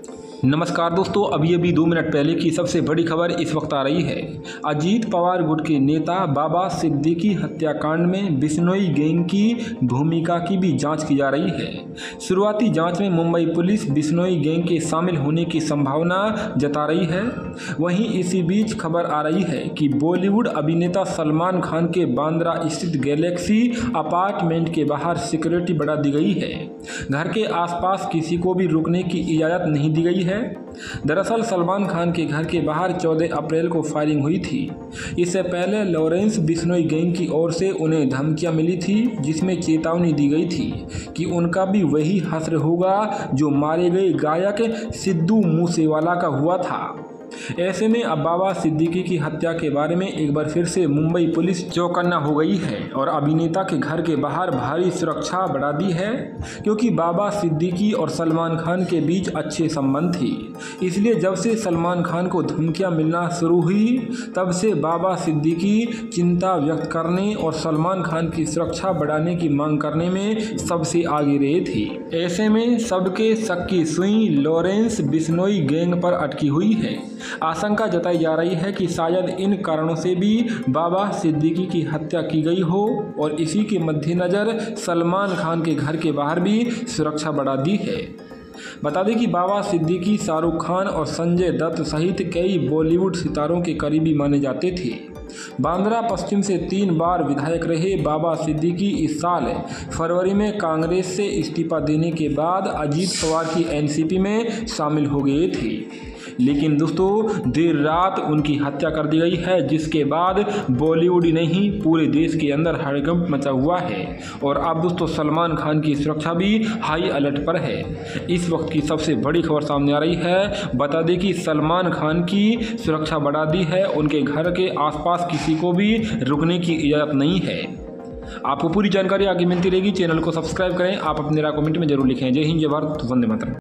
नमस्कार दोस्तों, अभी 2 मिनट पहले की सबसे बड़ी खबर इस वक्त आ रही है। अजीत पवार गुट के नेता बाबा सिद्दीकी हत्याकांड में बिश्नोई गैंग की भूमिका की भी जांच की जा रही है। शुरुआती जांच में मुंबई पुलिस बिश्नोई गैंग के शामिल होने की संभावना जता रही है। वहीं इसी बीच खबर आ रही है कि बॉलीवुड अभिनेता सलमान खान के बांद्रा स्थित गैलेक्सी अपार्टमेंट के बाहर सिक्योरिटी बढ़ा दी गई है। घर के आसपास किसी को भी रुकने की इजाज़त नहीं दी गई है। दरअसल सलमान खान के घर के बाहर 14 अप्रैल को फायरिंग हुई थी। इससे पहले लॉरेंस बिश्नोई गैंग की ओर से उन्हें धमकियां मिली थी, जिसमें चेतावनी दी गई थी कि उनका भी वही हश्र होगा जो मारे गए गायक सिद्धू मूसेवाला का हुआ था। ऐसे में अब बाबा सिद्दीकी की हत्या के बारे में एक बार फिर से मुंबई पुलिस चौकन्ना हो गई है और अभिनेता के घर के बाहर भारी सुरक्षा बढ़ा दी है, क्योंकि बाबा सिद्दीकी और सलमान खान के बीच अच्छे संबंध थे। इसलिए जब से सलमान खान को धमकियां मिलना शुरू हुई, तब से बाबा सिद्दीकी चिंता व्यक्त करने और सलमान खान की सुरक्षा बढ़ाने की मांग करने में सबसे आगे रहे थे। ऐसे में सबके शक की सुई लॉरेंस बिश्नोई गैंग पर अटकी हुई है। आशंका जताई जा रही है कि शायद इन कारणों से भी बाबा सिद्दीकी की हत्या की गई हो और इसी के मद्देनज़र सलमान खान के घर के बाहर भी सुरक्षा बढ़ा दी है। बता दें कि बाबा सिद्दीकी शाहरुख खान और संजय दत्त सहित कई बॉलीवुड सितारों के करीबी माने जाते थे। बांद्रा पश्चिम से 3 बार विधायक रहे बाबा सिद्दीकी इस साल फरवरी में कांग्रेस से इस्तीफा देने के बाद अजीत पवार की एनसीपी में शामिल हो गए थे। लेकिन दोस्तों, देर रात उनकी हत्या कर दी गई है, जिसके बाद बॉलीवुड ही नहीं पूरे देश के अंदर हड़कंप मचा हुआ है। और अब दोस्तों सलमान खान की सुरक्षा भी हाई अलर्ट पर है। इस वक्त की सबसे बड़ी खबर सामने आ रही है। बता दें कि सलमान खान की सुरक्षा बढ़ा दी है। उनके घर के आसपास किसी को भी रुकने की इजाज़त नहीं है। आपको पूरी जानकारी आगे मिलती रहेगी। चैनल को सब्सक्राइब करें। आप अपने राय कमेंट में जरूर लिखें। जय हिंद, जय भारत, वंदे मातरम।